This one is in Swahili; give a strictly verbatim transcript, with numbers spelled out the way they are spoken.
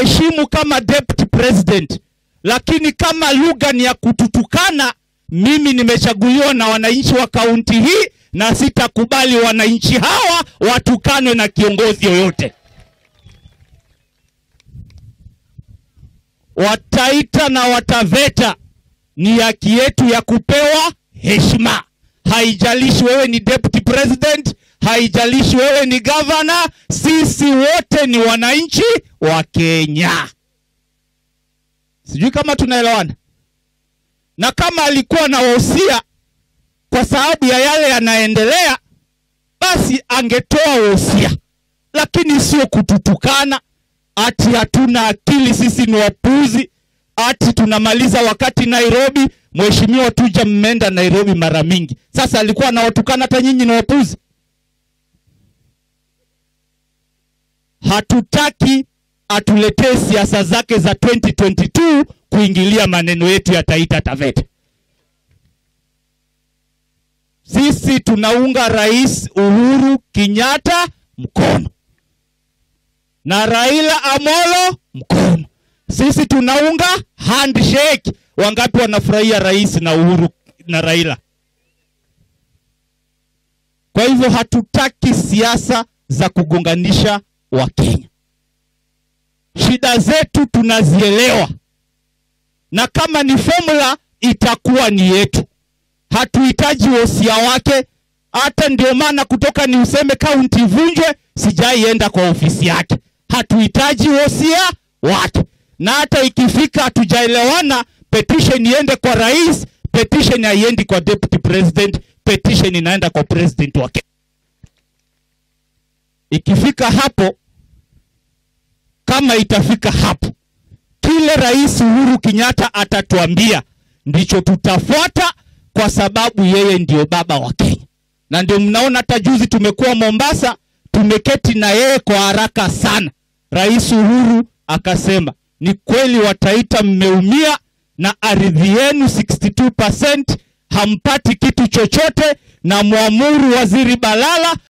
namheshimu kama deputy president, lakini kama lugha ni ya kututukana, mimi nimechaguliwa na wananchi wa kaunti hii na sitakubali wananchi hawa watukanwe na kiongozi yoyote. Wataita na Wataveta, ni haki yetu ya kupewa heshima. Haijalishi wewe ni deputy president, haijalishi wewe ni governor, sisi wote ni wananchi wa Kenya. Sijui kama tunaelewana. Na kama alikuwa na wosia kwa sababu ya yale yanaendelea, basi angetoa wosia, lakini sio kututukana ati hatuna akili, sisi ni wapuzi, ati tunamaliza wakati Nairobi. Mheshimiwa Tuja, mmeenda Nairobi mara mingi. Sasa alikuwa anawatukana hata nyinyi ni wapuzi? Hatutaki atuletee siasa zake za twenty twenty-two kuingilia maneno yetu ya Taita Taveta. Sisi tunaunga Rais Uhuru Kenyatta mkono na Raila Amolo mkono. Sisi tunaunga handshake. Wangapi wanafurahia rais na Uhuru na Raila? Kwa hivyo hatutaki siasa za kugonganisha Wakenya. Shida zetu tunazielewa, na kama ni formula itakuwa ni yetu. Hatuhitaji wosia wake. Hata ndio maana kutoka ni useme kaunti vunjwe, sijaienda kwa ofisi yake. Hatuhitaji wosia wake. Na hata ikifika hatujaelewana, petition iende kwa rais, petition haiendi kwa deputy president, petition inaenda kwa president wake. Ikifika hapo, kama itafika hapo, kile Rais Uhuru Kenyatta atatuambia ndicho tutafuata, kwa sababu yeye ndio baba wa Kenya. Na ndio mnaona hata juzi tumekuwa Mombasa, tumeketi na yeye kwa haraka sana. Rais Uhuru akasema, ni kweli Wataita mmeumia na ardhi yenu sixty-two percent hampati kitu chochote, na muamuru Waziri Balala